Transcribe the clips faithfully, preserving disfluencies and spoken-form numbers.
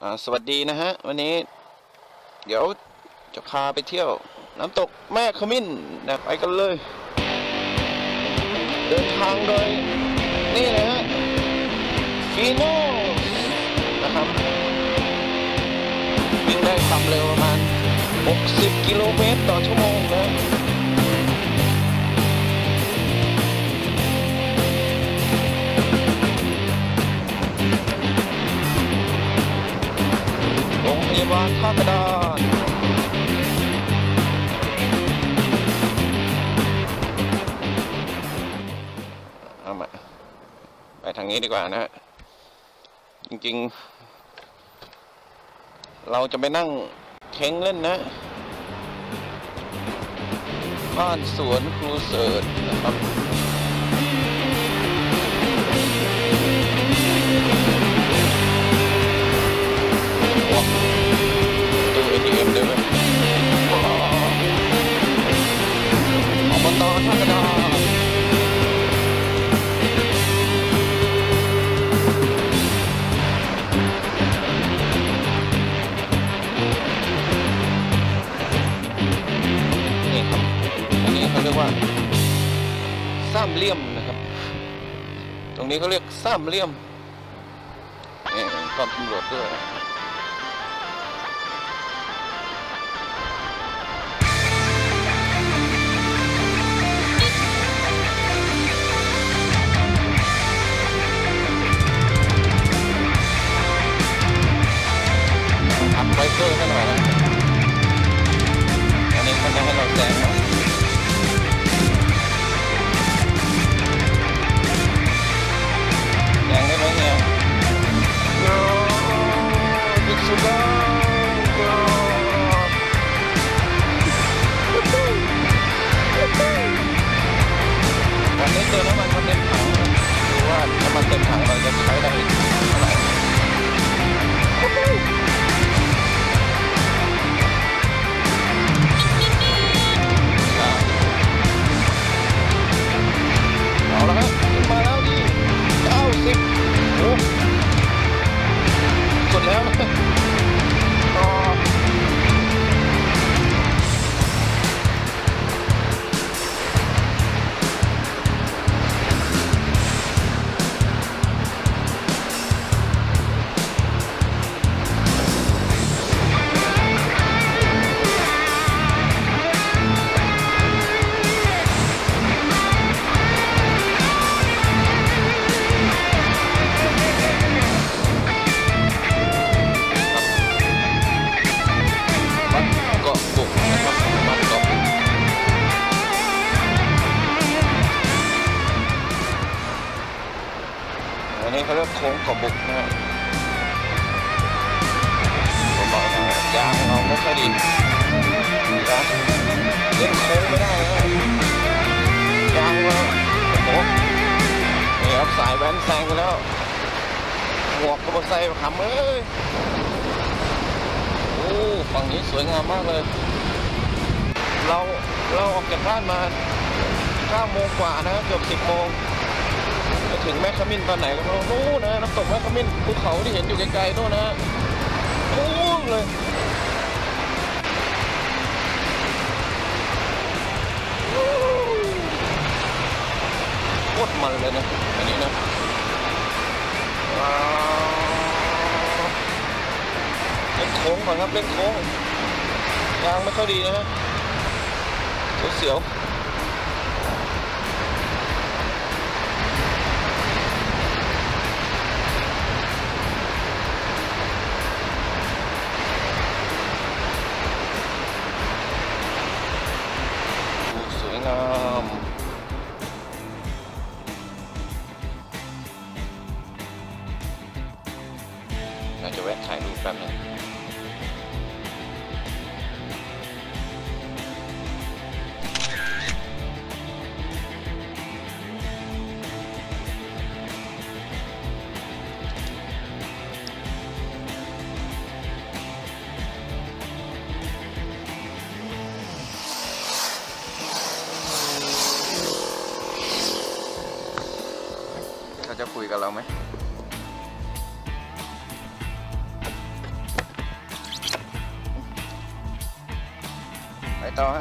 สวัสดีนะฮะวันนี้เดี๋ยวจะพาไปเที่ยวน้ำตกแม่ขมิ้นนะไปกันเลยเดินทางโดยนี่นะฮะฟีโน่นะครับวิ่งได้ความเร็วประมาณหกสิบกิโลเมตรต่อชั่วโมงนะโรงพยาบาลท่ากระดานเอามาไปทางนี้ดีกว่านะฮะจริงๆเราจะไปนั่งเค้งเล่นนะบ้านสวนครูเสิร์ชนะครับตู้ เอ ที เอ็ม ด้วยไหมอบต.ท่ากระดานนี่ครับอันนี้เขาเรียกว่าสามเหลี่ยมนะครับตรงนี้เขาเรียกสามเหลี่ยมนี่ป้อมตำรวจด้วยทำไวเปอร์กันหน่อยนะอันนี้เขาจะให้เราแซงนะแซงได้ไหมเนี่ยโย่ดิสุดาโย่วันนี้เติมน้ำมันมาเต็มถังดูว่าน้ำมันเต็มถังเราจะใช้ได้เท่าไหร่เอาละครับขึ้นมาแล้วดิเก้าสิบโอ้สุดแล้วนะต่ออันนี้เขาเรียกโค้งกบบุกนะผมบอกนะยางเราไม่ค่อยดีนะเล่นโค้งไม่ได้นะยางเราโอ้โหนี่ครับสายแว้นแซงไปแล้วหมวกกระบอกใส่ขำเอ้ยโอ้ฝั่งนี้สวยงามมากเลยเราเราออกจากบ้านมาเก้าโมงกว่านะเกือบสิบโมงไปถึงแม่ขมิ้นตอนไหนก็ไม่รู้นู่นนะน้ำตกแม่ขมิ้นภูเขาที่เห็นอยู่ไกลๆนู่นนะนู่นเลยโคตรมันเลยนะอันนี้นะเล่นโค้งก่อนครับเล่นโค้งยางไม่ค่อยดีนะฮะเสียวงามเราจะแวะถ่ายรูปแป๊บนึงเขาจะคุยกับเราไหมต่อฮะ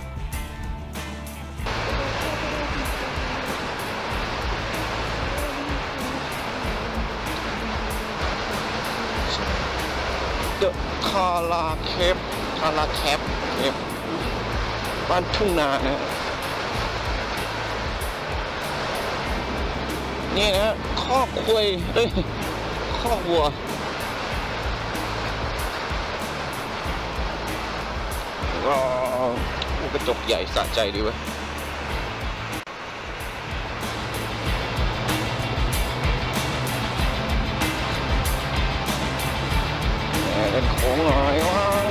เดอะคาราเคปคาราแคปเคปบ้านทุ่งนานะนี่นะคอกควายเอ้ยคอกวัวก็กระจกใหญ่สะใจดีเว้ยเล่นโค้งหน่อยว้าว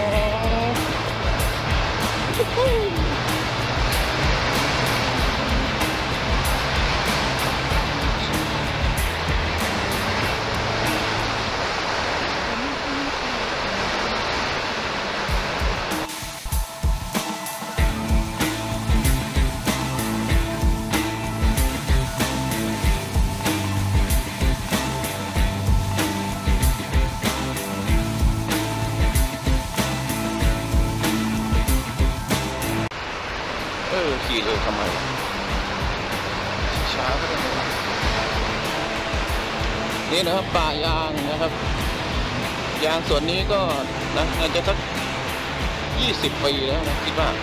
ขี่เร็วทำไมช้าก็ได้นี่นะครับป่ายางนะครับยางส่วนนี้ก็นะน่าจะสักยี่สิบปีแล้วนะคิดว่า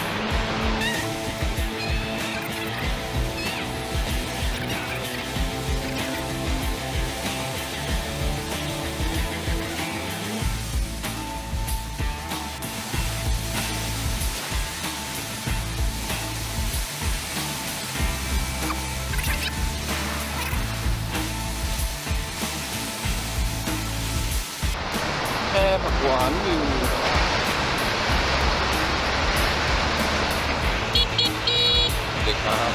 แค่ผักหวานอยู่เด็กครับ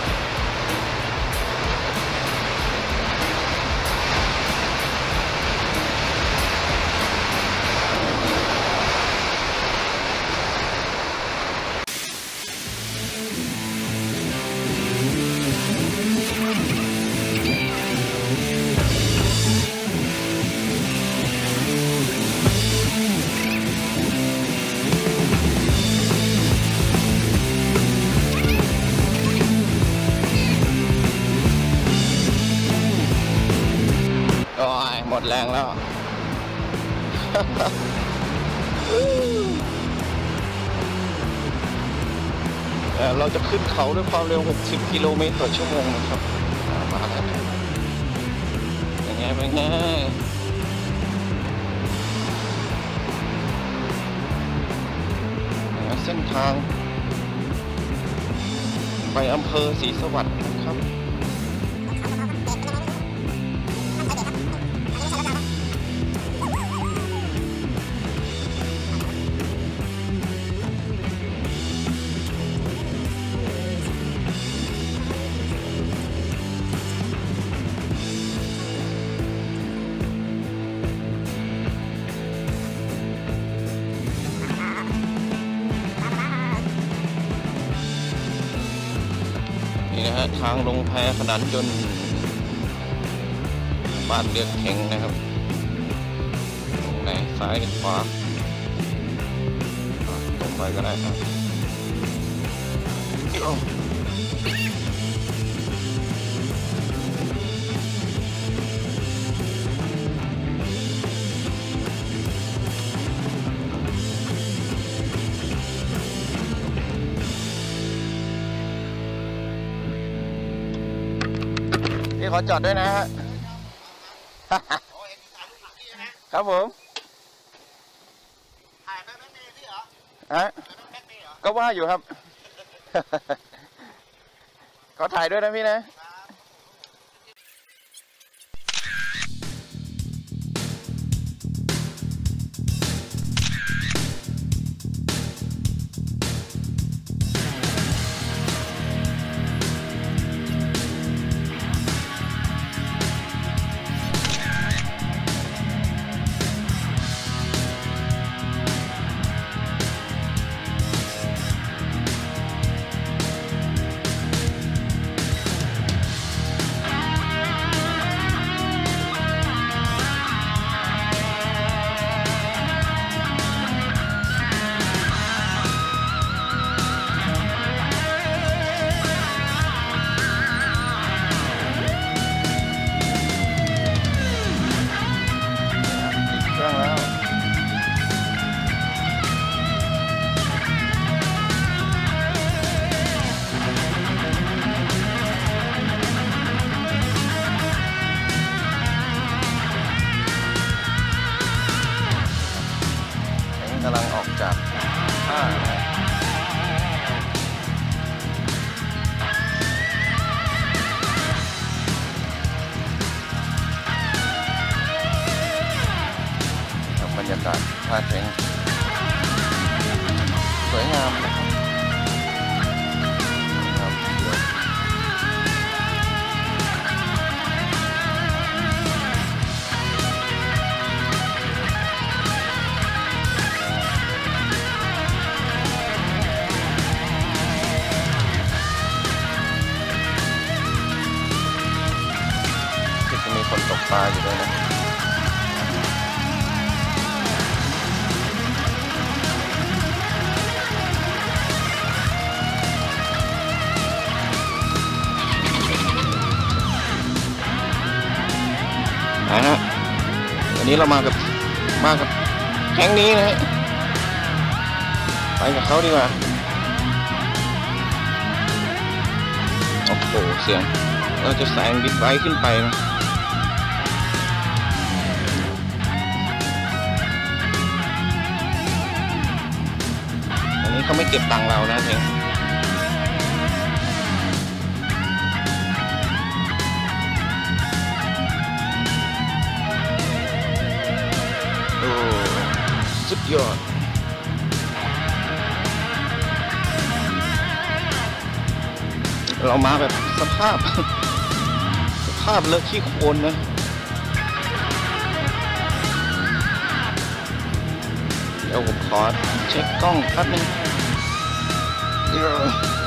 หมดแรงแล้ว เราจะขึ้นเขาด้วยความเร็วหกสิบกิโลเมตรต่อชั่วโมงนะครับมาแล้วเป็นไงเป็นไงเส้นทางไปอำเภอศรีสวัสดิ์นะครับนี่นะฮะทางลงแพขนานยนต์บ้านเรียกเข่งนะครับตรงไหนซ้ายหรือขวาตรงไปก็ได้ครับพี่ขอจอดด้วยนะฮะ ครับผมถ่ายแบ็คเมย์พี่เหรอฮะก็ว่าอยู่ครับ ขอถ่ายด้วยนะพี่นะลาอยู่ด้วยนะนะฮะวันนี้เรามากับมากับแก๊งนี้นะฮะไปกับเขาดีกว่าโอ้โหเสียงเราจะแซงบิ๊กไบค์ขึ้นไปนะอันนี้เขาไม่เก็บตังค์เรานะเองโอ้สุดยอดเรามาแบบสภาพ สภาพเลอะขี้โคลนนะเดี๋ยวผมขอเช็คกล้องแป๊บนึง